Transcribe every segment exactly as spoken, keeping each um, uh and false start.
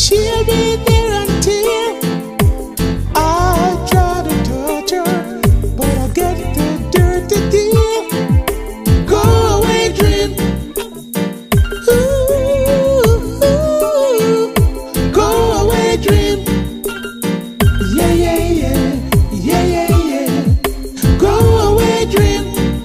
She'll be there until I try to touch her, but I get the dirty deal. Go away, dream. Ooh, ooh. Go away, dream. Yeah, yeah, yeah, yeah, yeah, yeah. Go away, dream.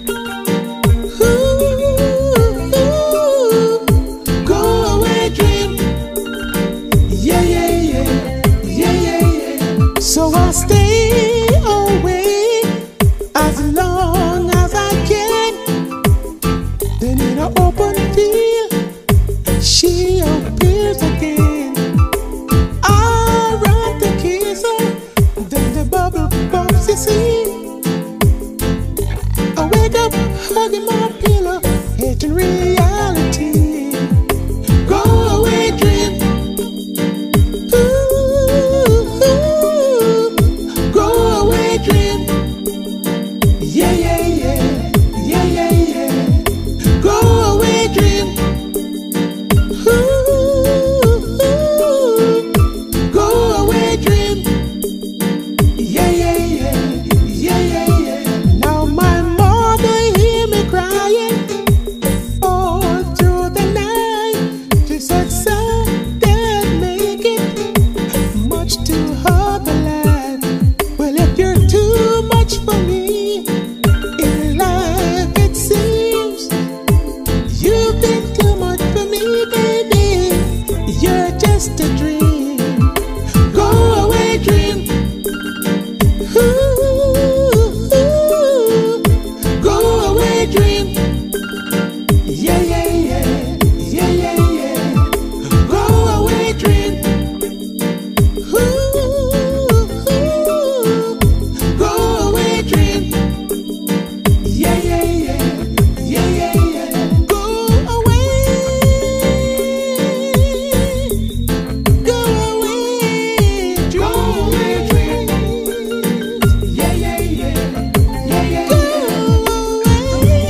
Ooh, ooh. Go away, dream. Yeah, yeah, yeah, yeah, yeah, yeah. So I stay away as long as I can. Then in an open field, she appears again. I run to kiss her, then the bubble pops, you see. I wake up hugging my pillow, hating reality. Go away, dream. Ooh, ooh. Go away, dream. Yeah, yeah, yeah, yeah, yeah, yeah. Go away, dream. Ooh, ooh. Go away, dream. Yeah, yeah, yeah, yeah, yeah, yeah. Now my mother hear me crying all through the night. She said, son, Dad, make it much too hard to life. Well, if you're too much for me in life, it seems you've been too much for me, baby. You're just a dream. Go away, dream. Ooh, ooh. Go away, dream. Yeah, yeah, yeah, yeah, yeah, yeah. Go away, dream. Ooh, ooh. Go away, dream. Yeah, yeah, yeah, yeah, yeah, yeah. Go away. Go away, dream. Go away, dream. Yeah, yeah, yeah, yeah, yeah, yeah. Go away.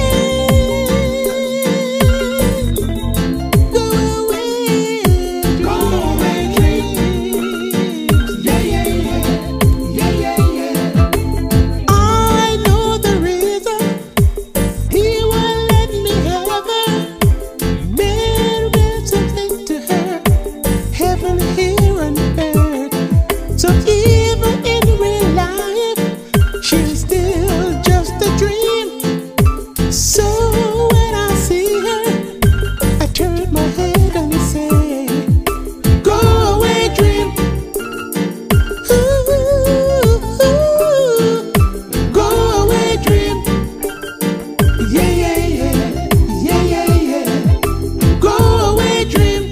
Go away. Go away, dream. Yeah, yeah, yeah, yeah, yeah, yeah. I know the reason he won't let me have her. Man will something to her, heaven here on earth. So even in real life, she's still just a dream. So when I see her, I turn my head and say, go away, dream. Ooh, ooh. Go away, dream. Yeah, yeah, yeah, yeah, yeah, yeah. Go away, dream.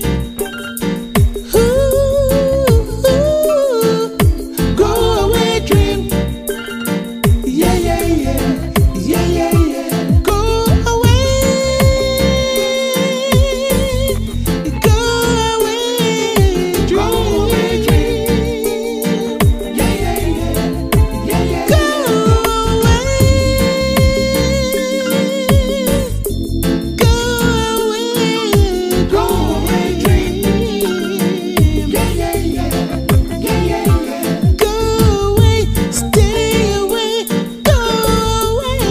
Ooh, ooh. Go away, dream. Yeah, yeah, yeah, yeah, yeah, yeah. Go away. Go away, dream. Go away, dream. Yeah, yeah, yeah, yeah, yeah. Go away. Go away. Go away, dream. Yeah, yeah, yeah, yeah, yeah, yeah. Go away. Stay away. Go away.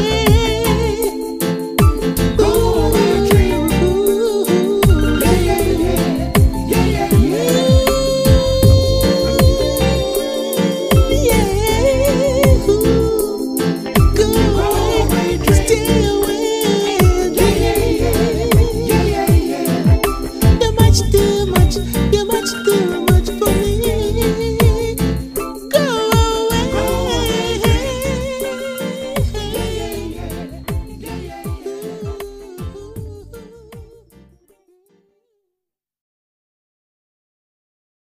Go away, dream. Yeah, yeah, yeah, yeah, yeah, yeah. Yeah. Go away. Stay away. Yeah, yeah, yeah, yeah, yeah, yeah. You're much too much. You're much too